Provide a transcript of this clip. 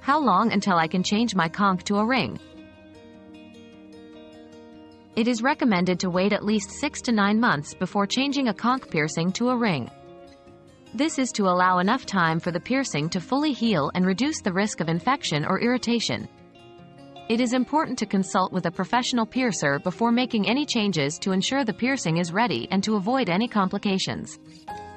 How long until I can change my conch to a ring? It is recommended to wait at least 6 to 9 months before changing a conch piercing to a ring. This is to allow enough time for the piercing to fully heal and reduce the risk of infection or irritation. It is important to consult with a professional piercer before making any changes to ensure the piercing is ready and to avoid any complications.